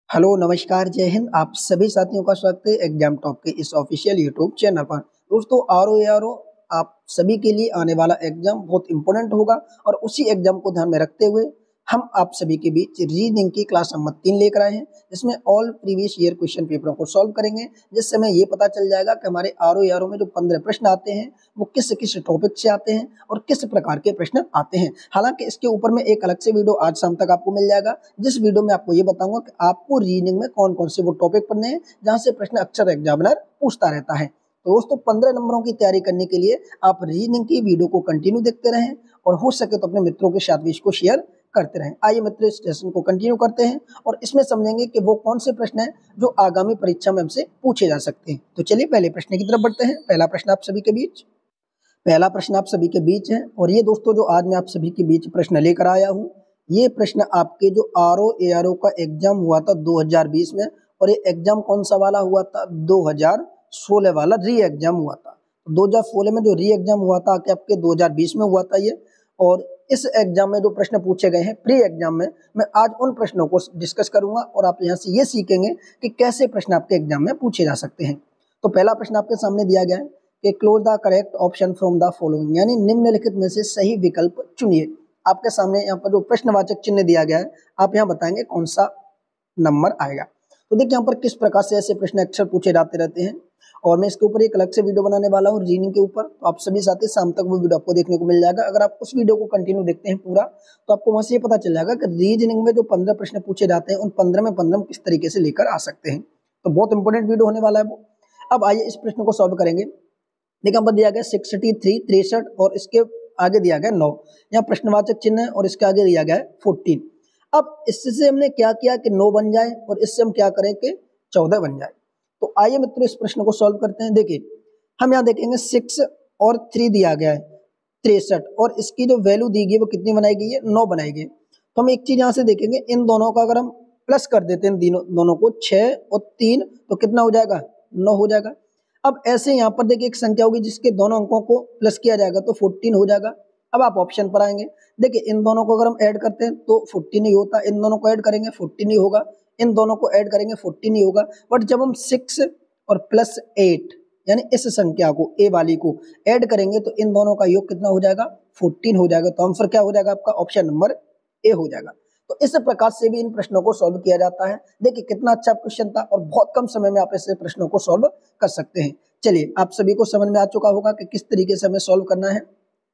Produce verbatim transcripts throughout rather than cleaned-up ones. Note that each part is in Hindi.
हेलो नमस्कार जय हिंद। आप सभी साथियों का स्वागत है एग्जाम टॉप के इस ऑफिशियल यूट्यूब चैनल पर। दोस्तों R O A R O आप सभी के लिए आने वाला एग्जाम बहुत इंपॉर्टेंट होगा और उसी एग्जाम को ध्यान में रखते हुए हम आप सभी के बीच रीजनिंग की क्लास नंबर तीन लेकर आए हैं, जिसमें ऑल प्रीवियस ईयर क्वेश्चन पेपरों को सॉल्व करेंगे, जिससे हमें ये पता चल जाएगा कि हमारे R O A R O में जो पंद्रह प्रश्न आते हैं वो किस किस टॉपिक से आते हैं और किस प्रकार के प्रश्न आते हैं। हालांकि इसके ऊपर में एक अलग से वीडियो आज शाम तक आपको मिल जाएगा, जिस वीडियो में आपको ये बताऊंगा कि आपको रीजनिंग में कौन कौन से वो टॉपिक पढ़ने हैं जहां से प्रश्न अक्सर एग्जामिनर पूछता रहता है। तो दोस्तों पंद्रह नंबरों की तैयारी करने के लिए आप रीजनिंग की वीडियो को कंटिन्यू देखते रहें और हो सके तो अपने मित्रों के साथ भी इसको शेयर करते रहें। आइए मित्र इस सेशन को कंटिन्यू करते हैं और इसमें समझेंगे कि वो कौन से प्रश्न हैं जो आगामी परीक्षा में हमसे पूछे जा सकते हैं। तो चलिए पहले प्रश्न की तरफ बढ़ते हैं। पहला प्रश्न आप सभी के बीच पहला प्रश्न आप सभी के बीच है और ये दोस्तों जो आज मैं आप सभी के बीच प्रश्न लेकर आया हूँ, ये प्रश्न आपके जो R O A R O का एग्जाम हुआ था दो हज़ार बीस में, और ये एग्जाम कौन सा वाला हुआ था, दो हज़ार सोलह वाला री एग्जाम हुआ था। दो हज़ार सोलह में जो री एग्जाम हुआ था कि आपके दो हज़ार बीस में हुआ था ये, और इस एग्जाम में जो प्रश्न पूछे गए हैं प्री एग्जाम में, मैं आज उन प्रश्नों को डिस्कस करूंगा और आप यहाँ से ये सीखेंगे कि कैसे प्रश्न आपके एग्जाम में पूछे जा सकते हैं। तो पहला प्रश्न आपके सामने दिया गया है कि close the correct option from the following, यानी निम्नलिखित में से सही विकल्प चुनिए। आपके सामने यहाँ पर जो प्रश्नवाचक चिन्ह दिया गया है, आप यहाँ बताएंगे कौन सा नंबर आएगा। तो देखिए यहाँ पर किस प्रकार से ऐसे प्रश्न अक्सर पूछे जाते रहते हैं, और मैं इसके ऊपर एक अलग से वीडियो बनाने वाला हूँ रीजनिंग के ऊपर, तो आप सभी साथी शाम तक वो वीडियो आपको देखने को मिल जाएगा। अगर आप उस वीडियो को कंटिन्यू देखते हैं पूरा, तो आपको वहां से ये पता चल जाएगा कि रीजनिंग में जो पंद्रह प्रश्न पूछे जाते हैं उन पंद्रह में पंद्रह किस तरीके से लेकर आ सकते हैं। तो बहुत इंपॉर्टेंट वीडियो होने वाला है वो। अब आइए इस प्रश्न को सॉल्व करेंगे। देखिए यहाँ दिया गया सिक्सटी थ्री तिरसठ और इसके आगे दिया गया नौ, यहाँ प्रश्नवाचक चिन्ह है और इसके आगे दिया गया है फोर्टीन। अब इससे हमने क्या किया कि नौ बन जाए और इससे हम क्या करें कि चौदह बन जाए। तो आइए मित्रों इस प्रश्न को सॉल्व करते हैं। देखिए हम यहाँ देखेंगे सिक्स और थ्री दिया गया है तिरसठ, और इसकी जो वैल्यू दी गई है वो कितनी बनाई गई है, नौ बनाई गई। तो हम एक चीज यहाँ से देखेंगे, इन दोनों का अगर हम प्लस कर देते हैं तीनों दोनों को, छह और तीन, तो कितना हो जाएगा, नौ हो जाएगा। अब ऐसे यहाँ पर देखिए एक संख्या होगी जिसके दोनों अंकों को प्लस किया जाएगा तो फोर्टीन हो जाएगा। अब आप ऑप्शन पर आएंगे, देखिए इन दोनों को अगर हम ऐड करते हैं तो फोर्टीन ही होता है, इन दोनों को ऐड करेंगे फोर्टीन ही होगा, इन दोनों को ऐड करेंगे फोर्टीन ही होगा। बट जब हम सिक्स और प्लस एट यानी इस संख्या को ए वाली को ऐड करेंगे तो इन दोनों का योग कितना हो जाएगा, फोर्टीन हो जाएगा। तो आंसर क्या हो जाएगा आपका, ऑप्शन नंबर ए हो जाएगा। तो इस प्रकार से भी इन प्रश्नों को सॉल्व किया जाता है। देखिए कितना अच्छा क्वेश्चन था और बहुत कम समय में आप ऐसे प्रश्नों को सॉल्व कर सकते हैं। चलिए आप सभी को समझ में आ चुका होगा कि किस तरीके से हमें सॉल्व करना है।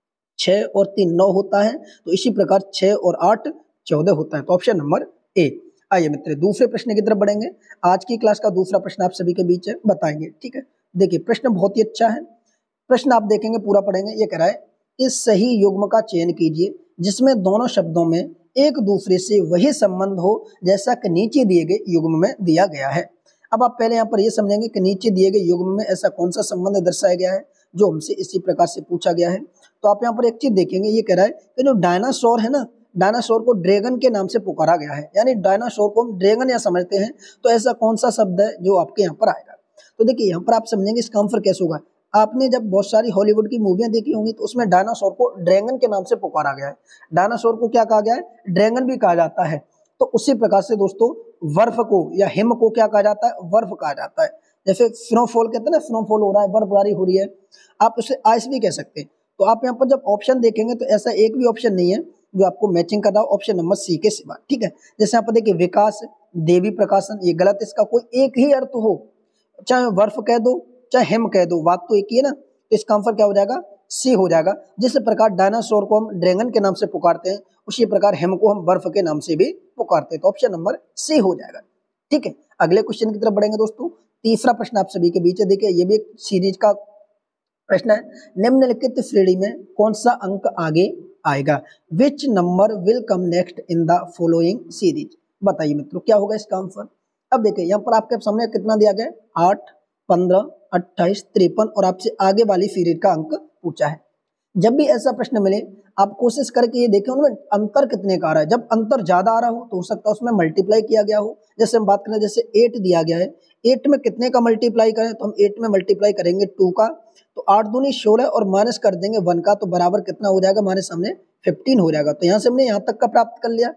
छह और तीन नौ होता है, तो इसी प्रकार छह और आठ चौदह होता है। तो ऑप्शन नंबर ए। आइए मित्र दूसरे प्रश्न की तरफ बढ़ेंगे। आज की क्लास का दूसरा प्रश्न आप सभी के बीच है, बताएंगे, ठीक है। देखिए प्रश्न बहुत ही अच्छा है। प्रश्न आप देखेंगे पूरा पढ़ेंगे। ये कह रहा है कि सही युग्म का चयन कीजिए जिसमें दोनों शब्दों में एक दूसरे से वही संबंध हो जैसा कि नीचे दिए गए युग्म में दिया गया है। अब आप पहले यहाँ पर ये समझेंगे कि नीचे दिए गए युग्म में ऐसा कौन सा संबंध दर्शाया गया है जो हमसे इसी प्रकार से पूछा गया है। तो आप यहाँ पर एक चीज देखेंगे, ये कह रहा है कि जो डायनासोर है ना, डायनासोर को ड्रैगन के नाम से पुकारा गया है, यानी डायनासोर को हम ड्रैगन या समझते हैं, तो ऐसा कौन सा शब्द है जो आपके यहाँ पर आएगा। तो देखिए यहाँ पर आप समझेंगे इसका आंसर कैसे होगा। आपने जब बहुत सारी हॉलीवुड की मूवियां देखी होंगी तो उसमें डायनासोर को ड्रैगन के नाम से पुकारा गया है। डायनासोर को क्या कहा गया है, ड्रैगन भी कहा जाता है। तो उसी प्रकार से दोस्तों बर्फ को या हिम को क्या कहा जाता है, बर्फ कहा जाता है। जैसे स्नोफॉल कहते हैं ना, स्नोफॉल हो रहा है, बर्फबारी हो रही है, आप उसे आइस भी कह सकते हैं। तो आप यहाँ पर जब ऑप्शन देखेंगे तो ऐसा एक भी ऑप्शन नहीं है जो आपको मैचिंग कर रहा हो ऑप्शन नंबर सी के सिवा, ठीक है। जैसे यहाँ पर देखिए विकास, देवी प्रकाशन, ये गलत, इसका कोई एक ही अर्थ हो, चाहे बर्फ कह दो चाहे हिम कह दो, बात तो एक ही है ना। तो इसका आंसर क्या हो जाएगा, सी हो जाएगा। जिस प्रकार डायनासोर को हम ड्रैगन के नाम से पुकारते हैं, उसी प्रकार हिम को हम बर्फ के नाम से भी पुकारते हैं। तो ऑप्शन नंबर सी हो जाएगा, ठीक है। अगले क्वेश्चन की तरफ बढ़ेंगे दोस्तों। तीसरा प्रश्न आप सभी के बीच है। देखिए ये भी एक सीरीज का प्रश्न है। निम्नलिखित श्रेणी में कौन सा अंक आगे आएगा, which number will come next in the following series. बताइए मित्रों क्या होगा इसका आंसर। अब देखिए यहाँ पर आपके सामने कितना दिया गया है, आठ, पंद्रह, अट्ठाईस, तिरपन, और आपसे आगे वाली सीरीज का अंक पूछा है। जब भी ऐसा प्रश्न मिले आप कोशिश करके ये देखें उनमें अंतर कितने का आ रहा है। जब अंतर ज्यादा आ रहा हो तो हो सकता है उसमें मल्टीप्लाई किया गया हो। जैसे हम बात करें, जैसे एट दिया गया है, एट में कितने का मल्टीप्लाई करें, तो हम एट में मल्टीप्लाई करेंगे टू का, तो आठ दूनी सोलह और माइनस कर देंगे वन का, तो बराबर कितना हो जाएगा हमारे सामने, फिफ्टीन हो जाएगा। तो यहाँ से हमने यहाँ तक का प्राप्त कर लिया।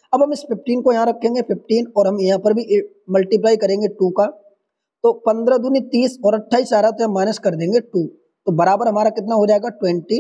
अब हम इस फिफ्टीन को यहाँ रखेंगे फिफ्टीन, और हम यहाँ पर भी मल्टीप्लाई करेंगे टू का, तो पंद्रह दूनी तीस और अट्ठाईस आ रहा तो हम माइनस कर देंगे टू, तो बराबर हमारा कितना हो जाएगा ट्वेंटी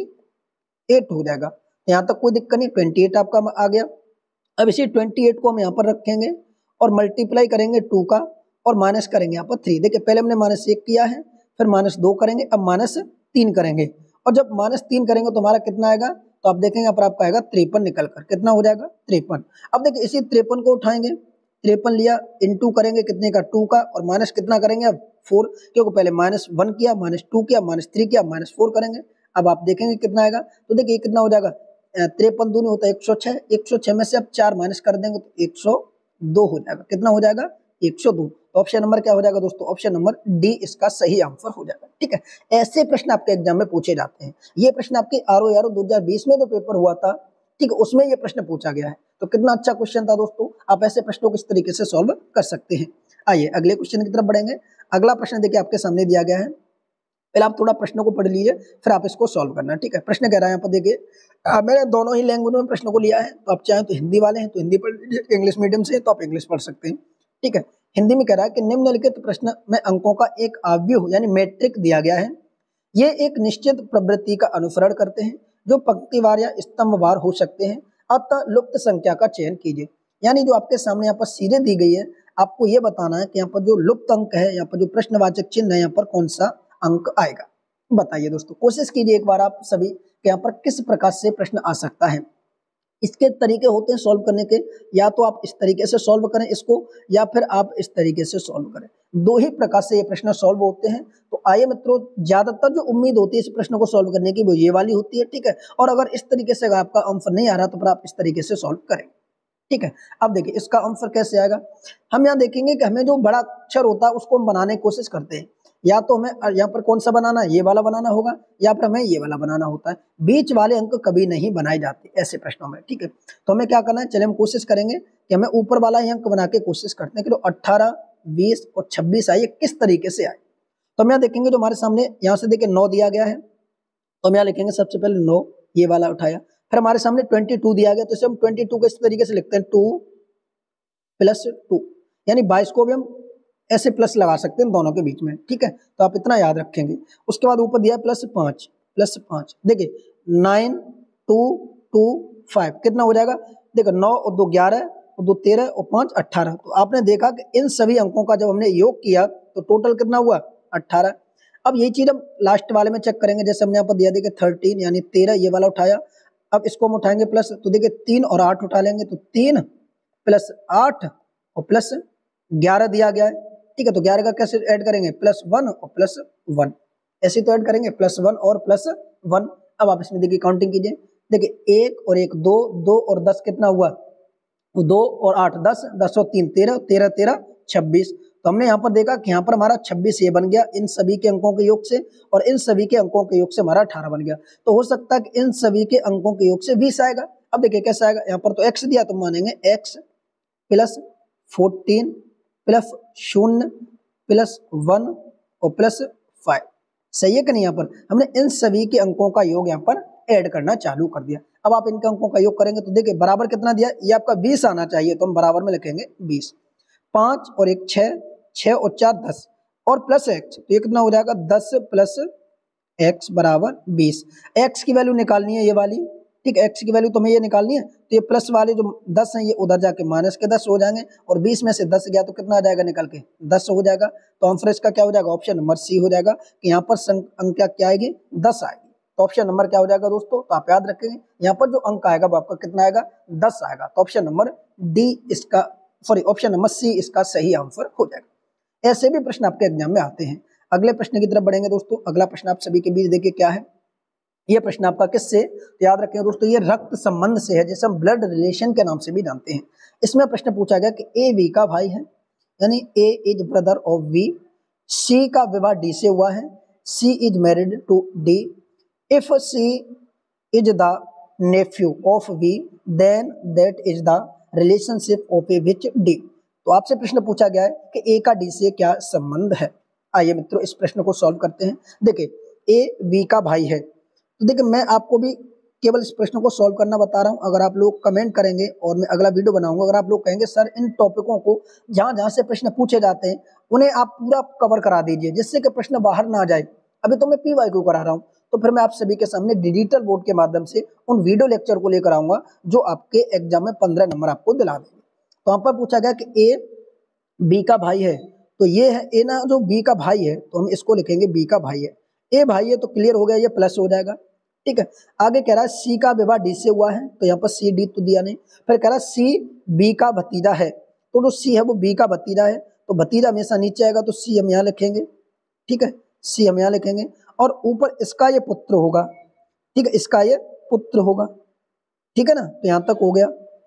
एट हो जाएगा। यहाँ तक कोई दिक्कत नहीं, ट्वेंटी एट आपका आ गया। अब इसी ट्वेंटी एट को हम यहाँ पर रखेंगे और मल्टीप्लाई करेंगे टू का और माइनस करेंगे यहाँ पर थ्री। देखिए पहले हमने माइनस एक किया है, फिर माइनस दो करेंगे, अब माइनस तीन करेंगे, और जब माइनस तीन करेंगे तो हमारा कितना आएगा, तो आप देखेंगे यहाँ पर आपका आएगा तिरपन निकल कर, कितना हो जाएगा तिरपन। अब देखिए इसी तिरपन को उठाएंगे, तिरपन लिया, इनटू करेंगे कितने का टू का, और माइनस कितना करेंगे अब फोर, क्योंकि पहले माइनस वन किया, माइनस टू किया, माइनस थ्री किया, माइनस फोर करेंगे। अब आप देखेंगे कितना आएगा, तो देखिए कितना हो जाएगा, तिरपन दूनी होता है एक सौ छः, एक सौ छः में से आप चार माइनस कर देंगे तो एक सौ दो हो जाएगा। कितना हो जाएगा, एक सौ दो। तो ऑप्शन नंबर क्या हो जाएगा दोस्तों, ऑप्शन नंबर डी इसका सही आंसर हो जाएगा। ठीक है, ऐसे प्रश्न आपके एग्जाम में पूछे जाते हैं। ये प्रश्न आपके आर ओ आर ओ दो हजार बीस में जो पेपर हुआ था, ठीक है, उसमें ये प्रश्न पूछा गया है। तो कितना अच्छा क्वेश्चन था दोस्तों, आप ऐसे प्रश्नों को इस तरीके से सॉल्व कर सकते हैं। आइए अगले क्वेश्चन की तरफ बढ़ेंगे। अगला प्रश्न देखिए आपके सामने दिया गया है, पहले आप थोड़ा प्रश्नों को पढ़ लीजिए, फिर आप इसको सॉल्व करना। ठीक है, प्रश्न कह रहा है यहाँ पर देखिए, मैंने दोनों ही लैंग्वेज में प्रश्नों को लिया है, तो आप चाहें तो हिंदी वाले हैं तो हिंदी पढ़ लीजिए, इंग्लिश मीडियम से तो आप इंग्लिश पढ़ सकते हैं। ठीक है, हिंदी में कह रहा है कि निम्नलिखित प्रश्न में अंकों का एक आव्यूह यानी मैट्रिक दिया गया है। ये एक निश्चित प्रवृत्ति का अनुसरण करते हैं जो पंक्तिवार या स्तंभवार हो सकते हैं, अतः लुप्त संख्या का चयन कीजिए। यानी जो आपके सामने यहाँ पर सीधे दी गई है, आपको ये बताना है कि यहाँ पर जो लुप्त अंक है, यहाँ पर जो प्रश्नवाचक चिन्ह है, यहाँ पर कौन सा अंक आएगा। बताइए दोस्तों, कोशिश कीजिए एक बार आप सभी कि यहाँ पर किस प्रकार से प्रश्न आ सकता है। इसके तरीके होते हैं सॉल्व करने के, या तो आप इस तरीके से सॉल्व करें इसको, या फिर आप इस तरीके से सॉल्व करें। दो ही प्रकार से ये प्रश्न सॉल्व होते हैं। तो आइए मित्रों, ज्यादातर जो उम्मीद होती है इस प्रश्न को सॉल्व करने की वो ये वाली होती है। ठीक है, और अगर इस तरीके से आपका आंसर नहीं आ रहा तो फिर आप इस तरीके से सॉल्व करें। ठीक है, अब देखिए इसका आंसर कैसे आएगा। हम यहाँ देखेंगे कि हमें जो बड़ा अक्षर होता है उसको हम बनाने की कोशिश करते हैं, या तो हमें यहाँ पर कौन सा बनाना है, ये वाला बनाना होगा, या फिर हमें ये वाला बनाना होता है। बीच वाले अंक कभी नहीं बनाए जाते ऐसे प्रश्नों में। ठीक है, तो हमें क्या करना है, चले हम कोशिश करेंगे कि हमें ऊपर वाला ही अंक बना के कोशिश करते हैं कि अट्ठारह, बीस और छब्बीस आए, किस तरीके से आए। तो हम यहाँ देखेंगे जो हमारे सामने यहाँ से देखिए नौ दिया गया है, तो हम यहाँ लिखेंगे सबसे पहले नौ, ये वाला उठाया। फिर हमारे सामने ट्वेंटी टू दिया गया, तो इसे हम ट्वेंटी टू को इस तरीके से लिखते हैं, टू प्लस टू, यानी बाईस को भी हम ऐसे प्लस लगा सकते हैं दोनों के बीच में। ठीक है, तो आप इतना याद रखेंगे। उसके बाद ऊपर दिया प्लस पाँच, प्लस पाँच, देखिए नाइन टू टू फाइव, कितना हो जाएगा, देखो नौ और दो ग्यारह और दो तेरह और पाँच अट्ठारह। तो आपने देखा कि इन सभी अंकों का जब हमने योग किया तो टोटल कितना हुआ, अट्ठारह। अब यही चीज हम लास्ट वाले में चेक करेंगे, जैसे हमने यहाँ पर दिया देखिए थर्टीन यानी तेरह, ये वाला उठाया। अब इसको हम उठाएंगे प्लस, तो देखिए तीन और आठ उठा लेंगे, तो तीन प्लस आठ और प्लस ग्यारह दिया गया है। ठीक है, तो ग्यारह का कैसे ऐड करेंगे, प्लस वन और प्लस वन, ऐसे तो ऐड करेंगे प्लस वन और प्लस वन। अब आप इसमें देखिए काउंटिंग कीजिए, देखिए एक और एक दो, दो और दस कितना हुआ, दो और आठ दस, दस और तीन तेरह, तेरह तेरह छब्बीस। तो हमने यहाँ पर देखा कि यहाँ पर हमारा छब्बीस ये बन गया इन सभी के अंकों के योग से, और इन सभी के अंकों के योग से हमारा अठारह बन गया। तो हो सकता है कि इन सभी के अंकों के योग से बीस आएगा। अब देखिए कैसे आएगा, यहाँ पर तो एक्स दिया तो मानेंगे एक्स प्लस फोर्टीन प्लस शून्य प्लस वन और प्लस फाइव, सही है कि नहीं। यहाँ पर हमने इन सभी के अंकों का योग यहाँ पर ऐड करना चालू कर दिया। अब आप इनके अंकों का योग करेंगे तो देखिए बराबर कितना दिया, ये आपका बीस आना चाहिए, तो हम बराबर में लिखेंगे बीस। पाँच और एक छः, छः और चार दस और प्लस एक्स, तो ये कितना हो जाएगा, दस प्लस एक्स बराबर बीस। एक्स की वैल्यू निकालनी है ये वाली, ठीक है, एक्स की वैल्यू तो हमें ये निकालनी है, तो ये प्लस वाले जो दस हैं ये उधर जाके माइनस के दस हो जाएंगे, और बीस में से दस गया तो कितना आ जाएगा निकल के, दस हो जाएगा। तो आंसर इसका क्या हो जाएगा, ऑप्शन नंबर सी हो जाएगा कि यहाँ पर संख्या क्या आएगी, दस आएगी। तो ऑप्शन नंबर क्या हो जाएगा दोस्तों, तो आप याद रखेंगे यहाँ पर जो अंक आएगा वो आपका कितना आएगा, दस आएगा। तो ऑप्शन नंबर डी इसका सॉरी ऑप्शन नंबर सी इसका सही आंसर हो जाएगा। ऐसे भी प्रश्न आपके एग्जाम में आते हैं। अगले प्रश्न की तरफ बढ़ेंगे दोस्तों। अगला प्रश्न आप सभी के बीच देखिए क्या है, ये प्रश्न आपका किससे, तो याद रखें दोस्तों ये रक्त संबंध से है, जैसे हम ब्लड रिलेशन के नाम से भी जानते हैं। इसमें प्रश्न पूछा गया कि ए वी का भाई है, यानी A is brother of V, C का विवाह डी से हुआ है, C is married to D, if C is the nephew of V then that is the relationship of A which D. तो आपसे प्रश्न पूछा गया है कि ए का डी से क्या संबंध है। आइए मित्रों इस प्रश्न को सॉल्व करते हैं। देखिए ए वी का भाई है, तो देखिए मैं आपको भी केवल इस प्रश्न को सॉल्व करना बता रहा हूँ। अगर आप लोग कमेंट करेंगे और मैं अगला वीडियो बनाऊंगा, अगर आप लोग कहेंगे सर इन टॉपिकों को जहाँ जहाँ से प्रश्न पूछे जाते हैं उन्हें आप पूरा कवर करा दीजिए जिससे कि प्रश्न बाहर ना जाए। अभी तो मैं पी वाई क्यू करा रहा हूँ, तो फिर मैं आप सभी के सामने डिजिटल बोर्ड के माध्यम से उन वीडियो लेक्चर को लेकर आऊंगा जो आपके एग्जाम में पंद्रह नंबर आपको दिला देंगे। तो यहाँ पर पूछा गया कि ए बी का भाई है, तो ये है ए ना, जो बी का भाई है तो हम इसको लिखेंगे बी का भाई है। ए भाई है तो क्लियर हो गया, ये प्लस हो जाएगा। ठीक है, आगे कह रहा है सी का विवाह डी से हुआ है, तो यहाँ पर सी डी तो दिया नहीं। फिर कह रहा है सी बी का भतीजा है, तो जो सी है वो बी का भतीजा है, तो भतीजा हमेशा नीचे आएगा तो सी हम यहाँ लिखेंगे। ठीक है, सी हम यहाँ लिखेंगे और ऊपर इसका ये पुत्र होगा। ठीक है, इसका ये पुत्र होगा। ठीक है ना, तो यहाँ तक हो गया।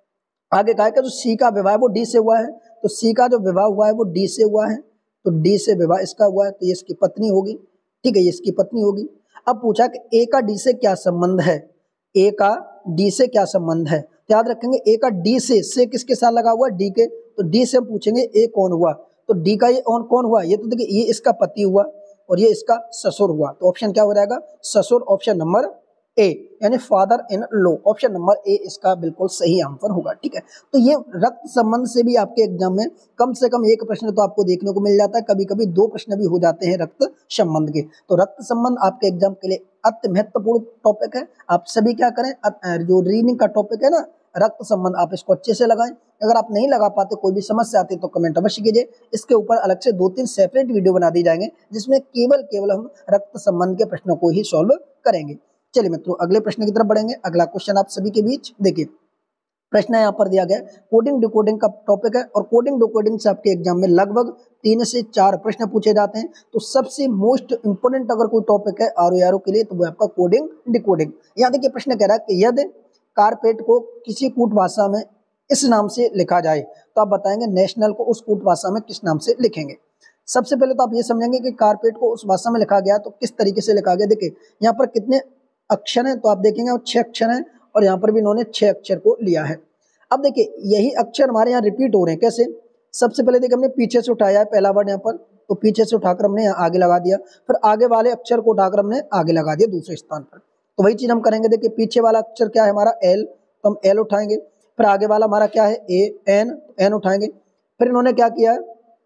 आगे कहा है कि जो सी का विवाह है वो डी से हुआ है, तो सी का जो विवाह हुआ है वो डी से हुआ है, तो डी से विवाह इसका हुआ है, तो ये इसकी पत्नी होगी। ठीक है, ये इसकी पत्नी होगी। अब पूछा कि ए का डी से क्या संबंध है, ए का डी से क्या संबंध है, तो याद रखेंगे ए का डी से से किसके साथ लगा हुआ है, डी के, तो डी से हम पूछेंगे ए कौन हुआ, तो डी का ये कौन कौन हुआ, ये तो देखिए ये इसका पति हुआ और ये इसका ससुर हुआ, तो ऑप्शन क्या हो जाएगा ससुर, ऑप्शन नंबर ए यानी father in law, option number A इसका बिल्कुल सही आंसर होगा। ठीक है, तो ये रक्त संबंध से भी आपके एग्जाम में कम से कम एक प्रश्न तो आपको देखने को मिल जाता है, कभी कभी दो प्रश्न भी हो जाते हैं रक्त संबंध के। तो रक्त संबंध आपके एग्जाम के लिए अति महत्वपूर्ण टॉपिक है। आप सभी क्या करें, जो रीडिंग का टॉपिक है ना रक्त संबंध, आप इसको अच्छे से लगाएं। अगर आप नहीं लगा पाते, कोई भी समस्या आती है तो कमेंट अवश्य कीजिए। इसके ऊपर अलग से दो तीन सेपरेट वीडियो बना दी जाएंगे जिसमें केवल केवल हम रक्त संबंध के प्रश्नों को ही सॉल्व करेंगे। चलिए मित्रों, अगले प्रश्न की तरफ बढ़ेंगे। अगला क्वेश्चन आप सभी के बीच देखिए, प्रश्न यहाँ पर दिया गया कोडिंग डिकोडिंग का टॉपिक है और कोडिंग डिकोडिंग से आपके एग्जाम में लगभग तीन से चार प्रश्न पूछे जाते हैं। तो सबसे मोस्ट इंपोर्टेंट अगर कोई टॉपिक है आर ओ आर ओ के लिए तो वो आपका कोडिंग डिकोडिंग। यहाँ देखिए प्रश्न कह रहा है कि यदि कारपेट को किसी कूट भाषा में इस नाम से लिखा जाए तो आप बताएंगे नेशनल को उस कूट भाषा में किस नाम से लिखेंगे। सबसे पहले तो आप ये समझेंगे कि कारपेट को उस भाषा में लिखा गया तो किस तरीके से लिखा गया। देखिए यहाँ पर कितने अक्षर हैं, तो आप देखेंगे और छह अक्षर हैं और यहाँ पर भी इन्होंने छह अक्षर को लिया है। अब देखिए यही अक्षर हमारे यहाँ रिपीट हो रहे हैं, कैसे, सबसे पहले देखिए हमने पीछे से उठाया है पहला वर्ड यहाँ पर, तो पीछे से उठाकर हमने यहाँ आगे लगा दिया, फिर आगे वाले अक्षर को उठाकर हमने आगे लगा दिया दूसरे स्थान पर। तो वही चीज हम करेंगे। देखिए पीछे वाला अक्षर क्या है हमारा एल, तो हम एल उठाएंगे, फिर आगे वाला हमारा क्या है ए एन, एन उठाएंगे, फिर इन्होंने क्या किया है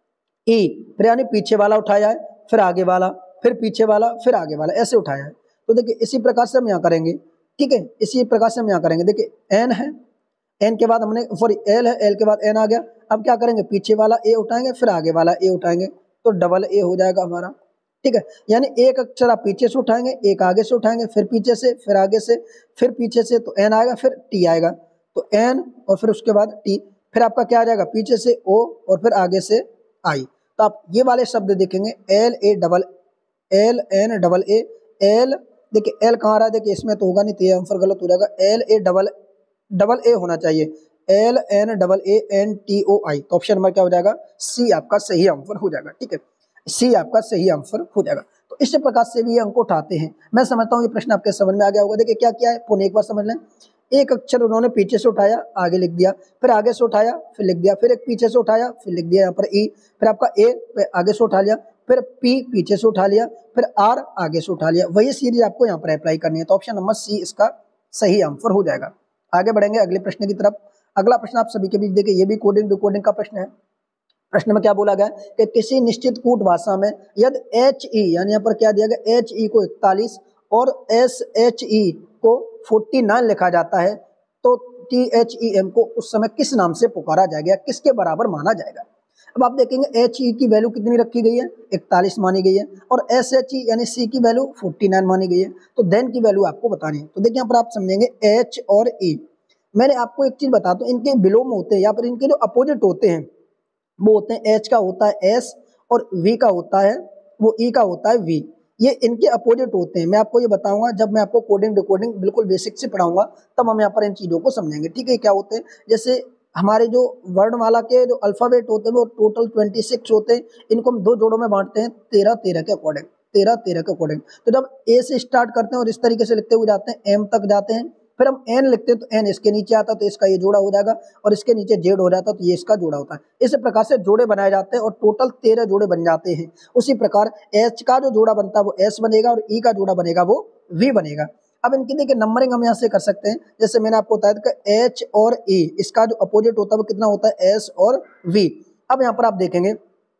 ई, फिर यानी पीछे वाला उठाया है, फिर आगे वाला, फिर पीछे वाला, फिर आगे वाला, ऐसे उठाया है। तो देखिए इसी प्रकार से हम यहाँ करेंगे। ठीक है, इसी प्रकार से हम यहाँ करेंगे। देखिए एन है, एन के बाद हमने सॉरी एल है, एल के बाद एन आ गया। अब क्या करेंगे, पीछे वाला ए उठाएंगे, फिर आगे वाला ए उठाएंगे, तो डबल ए हो जाएगा हमारा। ठीक है, यानी एक अक्षर आप पीछे से उठाएंगे, एक आगे से उठाएंगे, फिर पीछे से, फिर आगे से, फिर पीछे से, तो एन आएगा, फिर टी आएगा, तो एन और फिर उसके बाद टी, फिर आपका क्या आ जाएगा पीछे से ओ और फिर आगे से आई। तो आप ये वाले शब्द देखेंगे L A double L N double A L, देखिए एल कहाँ आ रहा है, देखिए इसमें तो होगा नहीं, तो ये आंसर गलत हो जाएगा। L A double double A होना चाहिए, L N double A N T O I, तो ऑप्शन नंबर क्या हो जाएगा सी आपका सही आंसर हो जाएगा। ठीक है, सी आपका सही आंसर हो जाएगा। तो इस प्रकार से भी ये अंक उठाते हैं। मैं समझता हूँ ये प्रश्न आपके समझ में आ गया होगा। देखिए क्या क्या है, पुनः एक बार समझ लें। एक अक्षर उन्होंने पीछे से उठाया, आगे लिख दिया, फिर आगे से उठाया, फिर लिख दिया, फिर एक पीछे से उठाया, फिर लिख दिया यहाँ पर ई, फिर आपका ए आगे से उठा लिया, फिर पी पीछे से उठा लिया, फिर आर आगे से उठा लिया। वही सीरीज आपको यहाँ पर अप्लाई करनी है, तो ऑप्शन नंबर सी इसका सही आंसर हो जाएगा। आगे बढ़ेंगे अगले प्रश्न की तरफ। अगला प्रश्न आप सभी के बीच देखिए, ये भी कोडिंग डिकोडिंग का प्रश्न है। प्रश्न में क्या बोला गया कि किसी निश्चित कूट भाषा में यदि एच ई यानी यहाँ पर क्या दिया गया एच ई को इकतालीस और एस एच ई को उनचास लिखा जाता है तो टी एच ई एम को उस समय किस नाम से पुकारा जाएगा, किसके बराबर माना जाएगा। अब आप देखेंगे एच ई की वैल्यू कितनी रखी गई है, इकतालीस मानी गई है, और एस एच ई यानी सी की वैल्यू उनचास मानी गई है, तो देन की वैल्यू आपको बतानी है। तो देखिए यहाँ पर आप समझेंगे एच और ई, मैंने आपको एक चीज बताता हूँ, इनके विलोम होते हैं या फिर इनके जो अपोजिट होते हैं वो होते हैं एच का होता है एस और वी का होता है वो ई का होता है वी, ये इनके अपोजिट होते हैं। मैं आपको ये बताऊंगा जब मैं आपको कोडिंग डिकोडिंग बिल्कुल बेसिक से पढ़ाऊंगा, तब हम यहाँ पर इन चीज़ों को समझेंगे। ठीक है, क्या होते हैं, जैसे हमारे जो वर्णमाला के जो अल्फाबेट होते हैं वो टोटल ट्वेंटी सिक्स होते हैं, इनको हम दो जोड़ों में बांटते हैं तेरह तेरह के अकॉर्डिंग, तेरह तेरह के अकॉर्डिंग। तो जब ए से स्टार्ट करते हैं और इस तरीके से लिखते हुए जाते हैं एम तक जाते हैं, फिर हम एन लिखते हैं तो एन इसके नीचे आता तो इसका ये जोड़ा हो जाएगा, और इसके नीचे जेड हो जाता तो ये इसका जोड़ा होता है। इस प्रकार से जोड़े बनाए जाते हैं और टोटल तेरह जोड़े बन जाते हैं। उसी प्रकार एच का जो जोड़ा बनता है वो एस बनेगा और ई का जोड़ा बनेगा वो वी बनेगा। अब इनकी देखिए नंबरिंग हम यहाँ से कर सकते हैं, जैसे मैंने आपको बताया था कि एच और ए इसका जो अपोजिट होता है वो कितना होता है, एस और वी। अब यहाँ पर आप देखेंगे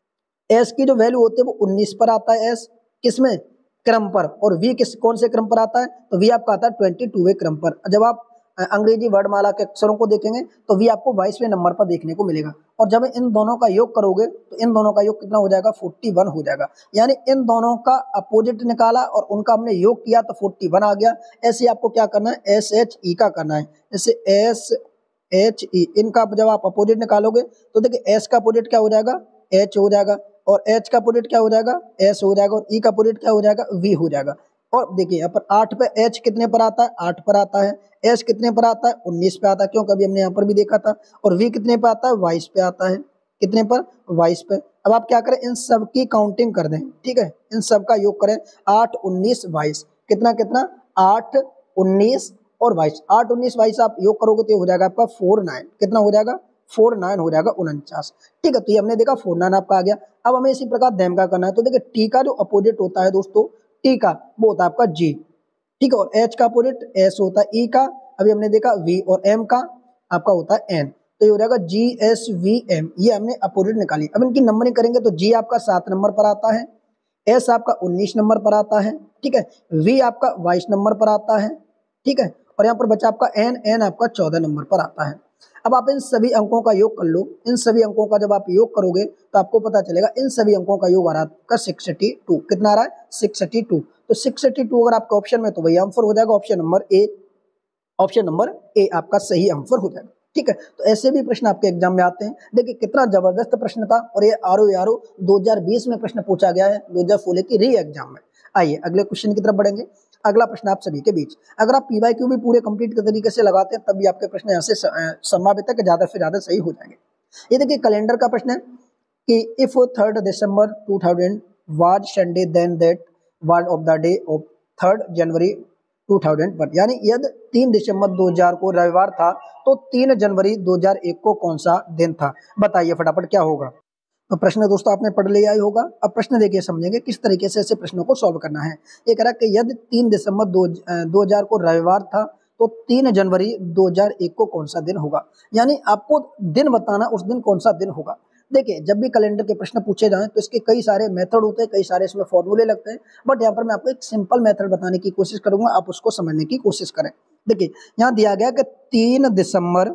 एस की जो वैल्यू होती है वो उन्नीस पर आता है, एस किसमें, क्रम पर, और वी किस कौन से क्रम पर आता है, तो वी आपका आता है ट्वेंटी टूवें क्रम पर। जब आप अ, अंग्रेजी वर्णमाला के अक्षरों को देखेंगे तो वी आपको बाईसवें नंबर पर देखने को मिलेगा, और जब इन दोनों का योग करोगे तो इन दोनों का योग कितना हो जाएगा, इकतालीस हो जाएगा। यानी इन दोनों का अपोजिट निकाला और उनका हमने योग किया तो इकतालीस आ गया। ऐसे ही आपको क्या करना है, एस एच ई का करना है, जैसे एस एच ई, इनका जब आप अपोजिट निकालोगे तो देखिए एस का अपोजिट क्या हो जाएगा, एच हो जाएगा, और एच का अपोजिट क्या हो जाएगा, एस हो जाएगा, और ई का अपोजिट क्या हो जाएगा, वी हो जाएगा। और देखिए यहाँ पर आठ पे एच कितने पर आता है, आठ पर आता है, एस कितने पर आता है, उन्नीस पे आता है, क्योंकि अभी हमने यहाँ पर भी देखा था, और वी कितने पे आता है, बाईस पे आता है, कितने पर, बाईस पे। अब आप क्या करें, इन सब की काउंटिंग कर दें, ठीक है, इन सब का योग करें, आठ उन्नीस बाईस, कितना कितना, आठ उन्नीस और बाईस, आठ उन्नीस बाईस आप योग करोगे तो ये हो जाएगा आपका फोर नाइन, कितना हो जाएगा, फोर नाइन हो जाएगा, उनचास। ठीक है, तो ये हमने देखा फोर नाइन आपका आ गया। अब हमें इसी प्रकार दैम का करना है, तो देखिए टी का जो अपोजिट होता है दोस्तों, टी का वो होता है आपका जी, ठीक है, और एच का अपोजिट एस होता है, ई का अभी हमने देखा वी, और एम का आपका होता है एन, तो ये हो जाएगा जी एस वी एम, ये हमने अपोजिट निकाली। अब इनकी नंबरिंग करेंगे तो जी आपका सात नंबर पर आता है, एस आपका उन्नीस नंबर पर आता है, ठीक है, वी आपका बाईस नंबर पर आता है, ठीक है, और यहाँ पर बचा आपका एन, एन आपका चौदह नंबर पर आता है। अब आप इन सभी अंकों का योग कर लो, इन सभी अंकों का जब आप योग करोगे तो आपको पता चलेगा इन सभी अंकों का योग आ रहा है आपका सिक्सटी टू, कितना आ रहा है, सिक्सटी टू। तो सिक्सटी टू अगर आपका ऑप्शन में तो वही आंसर हो जाएगा, option number A, option number A आपका सही आंसर हो जाएगा। ठीक है, तो ऐसे भी प्रश्न आपके एग्जाम में आते हैं। देखिए कितना जबरदस्त प्रश्न था, और ये आर ओ आर ओ दो हज़ार बीस में प्रश्न पूछा गया है, दो हज़ार सोलह की री एग्जाम में। आइए अगले क्वेश्चन की तरफ बढ़ेंगे। अगला प्रश्न आप सभी के बीच, अगर आप पी वाई क्यू भी पूरे कंप्लीट के तरीके से लगाते हैं तब भी आपके प्रश्न यहाँ से संभावित है कि ज्यादा से ज्यादा सही हो जाएंगे। ये देखिए कैलेंडर का प्रश्न है कि if third December two thousand was Sunday then that was of the day of third January two thousand one, यानी यदि तीन दिसंबर दो हज़ार को रविवार था तो तीन जनवरी दो हज़ार एक को कौन सा दिन था, बताइए फटाफट क्या होगा। तो प्रश्न दोस्तों आपने पढ़ लिया ही होगा। अब प्रश्न देखिए समझेंगे किस तरीके से ऐसे प्रश्नों को सॉल्व करना है। ये कह रहा है कि यदि तीन दिसंबर दो हज़ार को रविवार था तो तीन जनवरी दो हज़ार एक को कौन सा दिन होगा, यानी आपको दिन बताना उस दिन कौन सा दिन होगा। देखिए जब भी कैलेंडर के प्रश्न पूछे जाएं तो इसके कई सारे मेथड होते हैं, कई सारे इसमें फॉर्मूले लगते हैं, बट यहाँ पर मैं आपको एक सिंपल मेथड बताने की कोशिश करूंगा, आप उसको समझने की कोशिश करें। देखिए यहाँ दिया गया कि तीन दिसंबर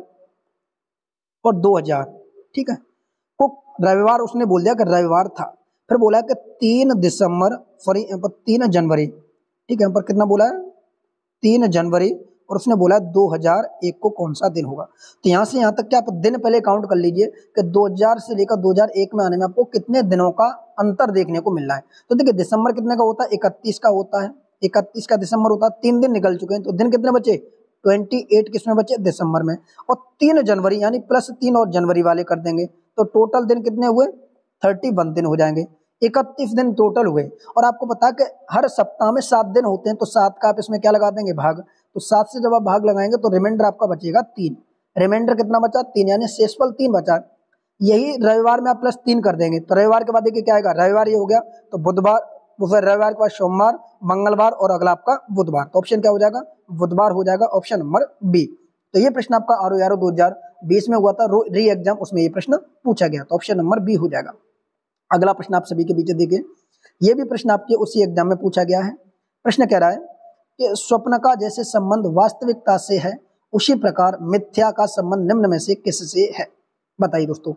और दो हज़ार, ठीक है, को रविवार उसने बोल दिया कि रविवार था, फिर बोला कि तीन दिसंबर सॉरी यहाँ पर तीन जनवरी, ठीक है, यहाँ पर कितना बोला है, तीन जनवरी, और उसने बोला दो हज़ार एक को कौन सा दिन होगा। तो यहाँ से यहाँ तक क्या आप दिन पहले काउंट कर लीजिए कि दो हज़ार से लेकर दो हज़ार एक में आने में आपको कितने दिनों का अंतर देखने को मिल रहा है। तो देखिए दिसंबर कितने का होता है, इकतीस का होता है, इकतीस का दिसंबर होता है, तीन दिन निकल चुके हैं, तो दिन कितने बचे, अट्ठाईस किसमें बचे, दिसंबर में, और तीन जनवरी यानी प्लस तीन और जनवरी वाले कर देंगे तो टोटल दिन कितने हुए, इकतीस दिन हो जाएंगे, इकतीस दिन टोटल हुए। और आपको पता है कि हर सप्ताह में सात दिन होते हैं, तो सात का आप इसमें क्या लगा देंगे, भाग, तो सात से जब आप भाग लगाएंगे तो रिमाइंडर आपका बचेगा तीन, रिमाइंडर कितना बचा, तीन, यानी शेषफल तीन बचा। यही रविवार में आप प्लस तीन कर देंगे तो रविवार के बाद देखिए क्या आएगा, रविवार ये हो गया तो बुधवार, तो फिर रविवार के बाद सोमवार, मंगलवार और अगला आपका बुधवार, तो ऑप्शन क्या हो जाएगा, बुधवार हो जाएगा, ऑप्शन नंबर बी। तो ये प्रश्न आपका आर ओ आर ओ दो हज़ार बीस में हुआ था री एग्जाम, उसमें ये प्रश्न पूछा गया, तो ऑप्शन नंबर बी हो जाएगा। अगला प्रश्न आप सभी के बीच देखिए, ये भी प्रश्न आपके उसी एग्जाम में पूछा गया है। प्रश्न कह रहा है कि स्वप्न का जैसे संबंध वास्तविकता से है उसी प्रकार मिथ्या का संबंध निम्न में से किससे है, बताइए दोस्तों।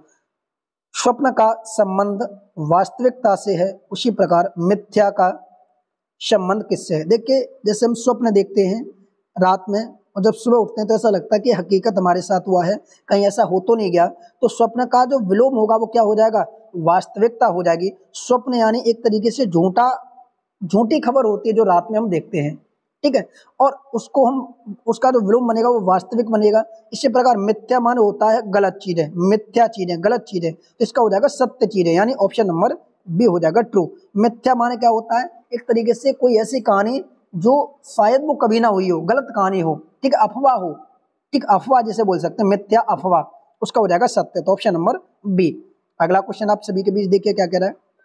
स्वप्न का संबंध वास्तविकता से है उसी प्रकार मिथ्या का संबंध किससे है। देखिए जैसे हम स्वप्न देखते हैं रात में और जब सुबह उठते हैं तो ऐसा लगता है कि हकीकत हमारे साथ हुआ है, कहीं ऐसा हो तो नहीं गया, तो स्वप्न का जो विलोम होगा वो क्या हो जाएगा, वास्तविकता हो जाएगी। स्वप्न यानी एक तरीके से झूठा झूठी खबर होती है जो रात में हम देखते हैं, ठीक है, और उसको हम उसका जो विलोम बनेगा वो वास्तविक बनेगा। इसी प्रकार मिथ्या मान होता है गलत चीजें, मिथ्या चीजें, गलत चीजें, तो इसका हो जाएगा सत्य चीजें, यानी ऑप्शन नंबर बी हो जाएगा ट्रू। मिथ्या मान क्या होता है, एक तरीके से कोई ऐसी कहानी जो शायद वो कभी ना हुई हो, गलत कहानी हो, ठीक, अफवाह हो, ठीक, अफवाह जैसे बोल सकते हैं, मिथ्या अफवाह, उसका हो जाएगा सत्य, तो ऑप्शन नंबर बी। अगला क्वेश्चन आप सभी के बीच देखिए क्या कह रहा है।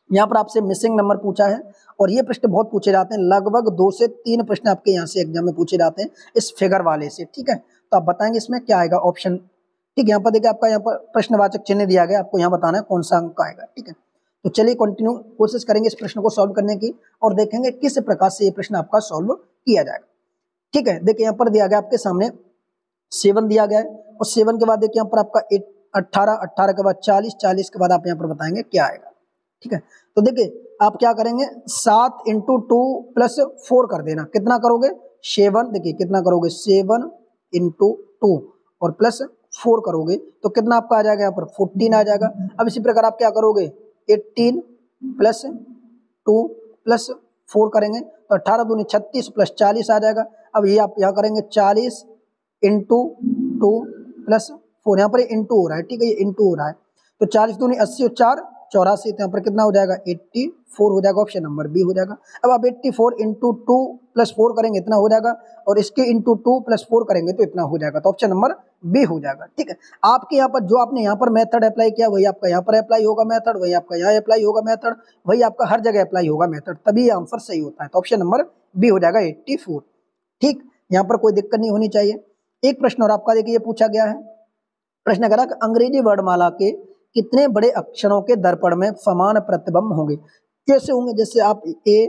यहाँ पर आपसे मिसिंग नंबर पूछा है और ये प्रश्न बहुत पूछे जाते हैं, लगभग दो से तीन प्रश्न आपके यहाँ से एग्जाम में पूछे जाते हैं इस फिगर वाले से। ठीक है, तो आप बताएंगे इसमें क्या आएगा ऑप्शन। ठीक है, यहाँ पर देखिए आपका यहाँ पर प्रश्नवाचक चिन्ह दिया गया, आपको यहाँ बताना है कौन सा अंक आएगा। ठीक है, तो चलिए कंटिन्यू कोशिश करेंगे इस प्रश्न को सॉल्व करने की और देखेंगे किस प्रकार से ये प्रश्न आपका सॉल्व किया जाएगा। ठीक है, देखिए यहाँ पर दिया गया आपके सामने सेवन दिया गया है और सेवन के बाद देखिए यहाँ पर आपका एट अट्ठारह, अट्ठारह के बाद चालीस, चालीस के बाद आप यहाँ पर बताएंगे क्या आएगा। ठीक है, तो देखिए आप क्या करेंगे, सात इंटू टू प्लस फोर कर देना, कितना करोगे सेवन, देखिए कितना करोगे सेवन इंटू टू और प्लस फोर करोगे तो कितना आपका आ जाएगा यहाँ पर फोर्टीन आ जाएगा। अब इसी प्रकार आप क्या करोगे eighteen plus two plus four करेंगे तो अट्ठारह दूनी छत्तीस प्लस चालीस आ जाएगा। अब ये आप यहाँ करेंगे चालीस इंटू टू प्लस फोर, यहाँ पर इंटू हो रहा है। ठीक है, ये इंटू हो रहा है तो चालीस दूनी अस्सी और चार चौरासी, तो यहाँ पर कितना हो जाएगा एट्टी फोर हो जाएगा, ऑप्शन नंबर बी हो जाएगा। अब आप eighty four into two plus four करेंगे इतना हो जाएगा और इसके इंटू टू प्लस फोर करेंगे तो इतना हो जाएगा, तो ऑप्शन नंबर बी हो जाएगा। ठीक है, आपके यहाँ पर जो आपने यहाँ पर मेथड अप्लाई किया वही आपका यहाँ पर अप्लाई होगा मेथड, वही आपका यहाँ अप्लाई होगा मेथड, वही आपका हर जगह अप्लाई होगा मेथड, तभी ये आंसर सही होता है, तो ऑप्शन नंबर बी हो जाएगा एट्टी फोर। ठीक, यहाँ पर कोई दिक्कत नहीं होनी चाहिए। एक प्रश्न और आपका देखिए ये पूछा गया है, प्रश्न करा कि अंग्रेजी वर्णमाला के कितने बड़े अक्षरों के दर्पण में समान प्रतिबिंब होंगे। कैसे होंगे, जैसे आप A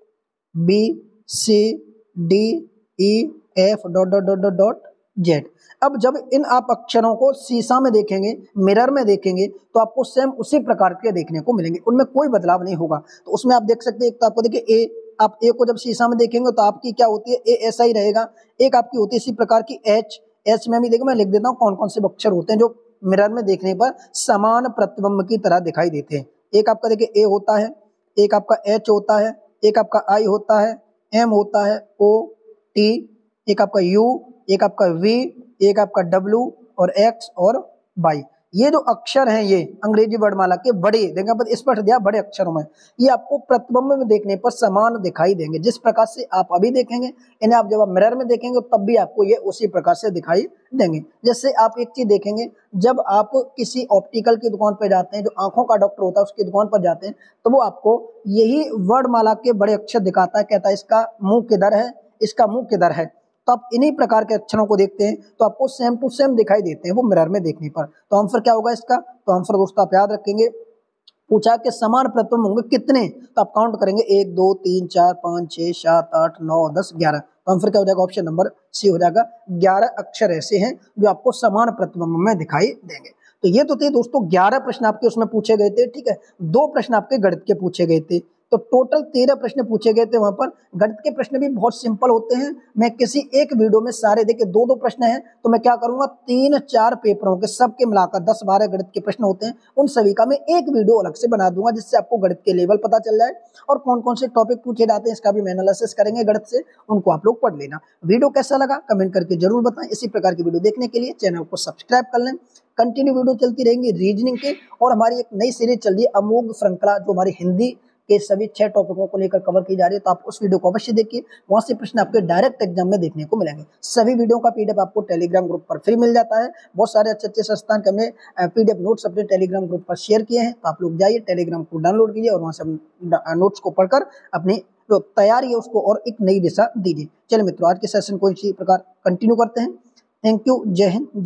B C D E F dot dot dot dot dot Z. अब जब इन आप अक्षरों को शीशा में देखेंगे, मिरर में देखेंगे तो आपको सेम उसी प्रकार के देखने को मिलेंगे, उनमें कोई बदलाव नहीं होगा। तो उसमें आप देख सकते हैं, एक तो आपको देखिए ए, आप ए को जब शीशा में देखेंगे तो आपकी क्या होती है ए ऐसा ही रहेगा, एक आपकी होती है इसी प्रकार की एच, एच में भी देखो मैं लिख देता हूँ कौन कौन से अक्षर होते हैं जो मिरर में देखने पर समान प्रतिबिंब की तरह दिखाई देते हैं। एक आपका देखिए ए होता है, एक आपका एच होता है, एक आपका आई होता है, एम होता है, ओ टी, एक आपका यू, एक आपका वी, एक आपका डब्ल्यू और एक्स और वाई। ये जो अक्षर हैं ये अंग्रेजी वर्णमाला के बड़े देखा पर स्पष्ट दिया बड़े अक्षरों में, ये आपको प्रतिबिंब में देखने पर समान दिखाई देंगे। जिस प्रकार से आप अभी देखेंगे इन्हें आप जब आप मिरर में देखेंगे तब भी आपको ये उसी प्रकार से दिखाई देंगे। जैसे आप एक चीज देखेंगे, जब आप किसी ऑप्टिकल की दुकान पर जाते हैं, जो आंखों का डॉक्टर होता है उसकी दुकान पर जाते हैं, तो वो आपको यही वर्णमाला के बड़े अक्षर दिखाता है, कहता है इसका मुंह किधर है, इसका मुंह किधर है। तो आप इन्हीं प्रकार के अक्षरों को देखते हैं तो आपको सेम टू सेम दिखाई देते हैं वो मिरर में देखने पर। तो आंसर क्या होगा इसका, तो आंसर दोस्तों आप याद रखेंगे, पूछा कि समान प्रतिबिंब होंगे कितने, तो आप काउंट करेंगे एक दो तीन चार पाँच छः सात आठ नौ दस ग्यारह, तो आंसर क्या हो जाएगा ऑप्शन नंबर सी हो जाएगा। ग्यारह अक्षर ऐसे हैं जो आपको समान प्रतिबिंब में दिखाई देंगे। तो ये तो थे दोस्तों ग्यारह प्रश्न आपके उसमें पूछे गए थे। ठीक है, दो प्रश्न आपके गणित के पूछे गए थे, तो टोटल तेरह प्रश्न पूछे गए थे। वहां पर गणित के प्रश्न भी बहुत सिंपल होते हैं। मैं किसी एक वीडियो में सारे देखिए दो दो प्रश्न हैं तो मैं क्या करूंगा, तीन चार पेपरों के सबके मिलाकर दस बारह गणित के प्रश्न होते हैं, उन सभी का मैं एक वीडियो अलग से बना दूंगा जिससे आपको गणित के लेवल पता चल जाए और कौन कौन से टॉपिक पूछे जाते हैं इसका भी मैं एनालिसिस करेंगे गणित से, उनको आप लोग पढ़ लेना। वीडियो कैसा लगा कमेंट करके जरूर बताएं। इसी प्रकार की वीडियो देखने के लिए चैनल को सब्सक्राइब कर लें। कंटिन्यू वीडियो चलती रहेंगी रीजनिंग के, और हमारी एक नई सीरीज चल रही है अमोघ श्रृंखला, जो हमारी हिंदी के सभी छह टॉपिकों को लेकर कवर की जा रही है। तो आप उस वीडियो को अवश्य देखिए, वहां से प्रश्न आपके डायरेक्ट एग्जाम में देखने को मिलेंगे। सभी वीडियो का पीडीएफ आपको टेलीग्राम ग्रुप पर फ्री मिल जाता है। बहुत सारे अच्छे अच्छे संस्थान के हमने पीडीएफ नोट्स अपने टेलीग्राम ग्रुप पर शेयर किए हैं, तो आप लोग जाइए टेलीग्राम को डाउनलोड कीजिए और वहां से नोट्स को पढ़कर अपनी जो तैयारी है उसको और एक नई दिशा दीजिए। चलिए मित्रों, आज के सेशन को इसी प्रकार कंटिन्यू करते हैं। थैंक यू, जय हिंद।